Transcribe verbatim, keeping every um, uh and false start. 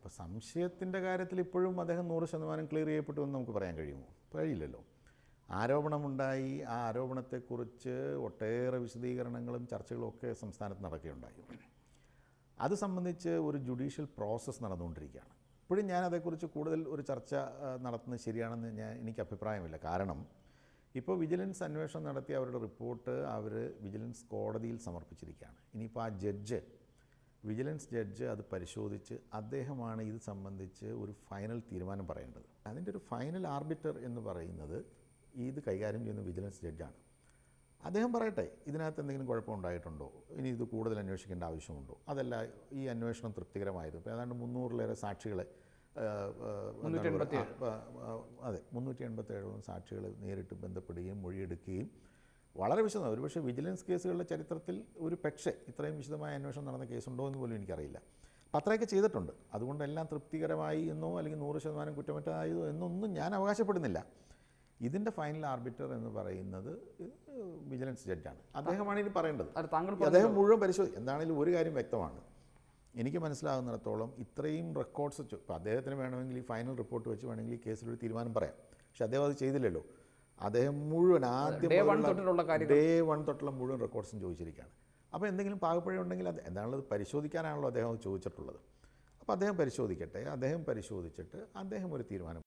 അപ്പോൾ സംശയത്തിൻ്റെ കാര്യത്തിൽ ഇപ്പോഴും അദ്ദേഹം നൂറ് ശതമാനം ക്ലിയർ ചെയ്യപ്പെട്ടു എന്ന് നമുക്ക് പറയാൻ കഴിയുമോ? കഴിയില്ലല്ലോ. ആരോപണമുണ്ടായി, ആ ആരോപണത്തെക്കുറിച്ച് ഒട്ടേറെ വിശദീകരണങ്ങളും ചർച്ചകളും ഒക്കെ സംസ്ഥാനത്ത് നടക്കുകയുണ്ടായി. അത് സംബന്ധിച്ച് ഒരു ജുഡീഷ്യൽ പ്രോസസ്സ് നടന്നുകൊണ്ടിരിക്കുകയാണ്. ഇപ്പോഴും ഞാൻ അതേക്കുറിച്ച് കൂടുതൽ ഒരു ചർച്ച നടത്തുന്നത് ശരിയാണെന്ന് ഞാൻ എനിക്ക് അഭിപ്രായമില്ല. കാരണം ഇപ്പോൾ വിജിലൻസ് അന്വേഷണം നടത്തി അവരുടെ റിപ്പോർട്ട് അവർ വിജിലൻസ് കോടതിയിൽ സമർപ്പിച്ചിരിക്കുകയാണ്. ഇനിയിപ്പോൾ ആ ജഡ്ജ്, വിജിലൻസ് ജഡ്ജ് അത് പരിശോധിച്ച് അദ്ദേഹമാണ് ഇത് സംബന്ധിച്ച് ഒരു ഫൈനൽ തീരുമാനം പറയേണ്ടത്. അതിൻ്റെ ഒരു ഫൈനൽ ആർബിറ്റർ എന്ന് പറയുന്നത് ഇത് കൈകാര്യം ചെയ്യുന്ന വിജിലൻസ് ജഡ്ജാണ്. അദ്ദേഹം പറയട്ടെ, ഇതിനകത്ത് എന്തെങ്കിലും കുഴപ്പമുണ്ടായിട്ടുണ്ടോ, ഇനി ഇത് കൂടുതൽ അന്വേഷിക്കേണ്ട ആവശ്യമുണ്ടോ, അതല്ല ഈ അന്വേഷണം തൃപ്തികരമായിരുന്നു. ഇപ്പോൾ ഏതാണ്ട് മുന്നൂറിലേറെ സാക്ഷികളെ അതെ മുന്നൂറ്റി എൺപത്തേഴോളം സാക്ഷികൾ നേരിട്ട് ബന്ധപ്പെടുകയും മൊഴിയെടുക്കുകയും വളരെ വിശദമായി, ഒരുപക്ഷെ വിജിലൻസ് കേസുകളുടെ ചരിത്രത്തിൽ ഒരു പക്ഷേ ഇത്രയും വിശദമായ അന്വേഷണം നടന്ന കേസുണ്ടോ എന്ന് പോലും എനിക്കറിയില്ല. അപ്പം അത്രയൊക്കെ ചെയ്തിട്ടുണ്ട്. അതുകൊണ്ടെല്ലാം തൃപ്തികരമായി എന്നോ അല്ലെങ്കിൽ നൂറ് ശതമാനം കുറ്റമറ്റതായതോ എന്നൊന്നും ഞാൻ അവകാശപ്പെടുന്നില്ല. ഇതിൻ്റെ ഫൈനൽ ആർബിറ്റർ എന്ന് പറയുന്നത് വിജിലൻസ് ജഡ്ജാണ്. അദ്ദേഹമാണ് ഇത് പറയേണ്ടത്. അദ്ദേഹം മുഴുവൻ പരിശോധിക്കും. എന്താണെങ്കിലും ഒരു കാര്യം വ്യക്തമാണ്, എനിക്ക് മനസ്സിലാകുന്നിടത്തോളം ഇത്രയും റെക്കോർഡ്സ് ഇപ്പോൾ അദ്ദേഹത്തിന് വേണമെങ്കിൽ ഈ ഫൈനൽ റിപ്പോർട്ട് വെച്ച് വേണമെങ്കിൽ ഈ കേസിലൊരു തീരുമാനം പറയാം. പക്ഷെ അദ്ദേഹം അത് ചെയ്തില്ലല്ലോ. അദ്ദേഹം മുഴുവൻ ആദ്യം ഡേ വൺ തൊട്ടുള്ള മുഴുവൻ റെക്കോർഡ്സും ചോദിച്ചിരിക്കുകയാണ്. അപ്പോൾ എന്തെങ്കിലും പാകപ്പിഴ ഉണ്ടെങ്കിൽ അത് എന്താണുള്ളത് പരിശോധിക്കാനാണല്ലോ അദ്ദേഹം ചോദിച്ചിട്ടുള്ളത്. അപ്പോൾ അദ്ദേഹം പരിശോധിക്കട്ടെ. അദ്ദേഹം പരിശോധിച്ചിട്ട് അദ്ദേഹം ഒരു തീരുമാനം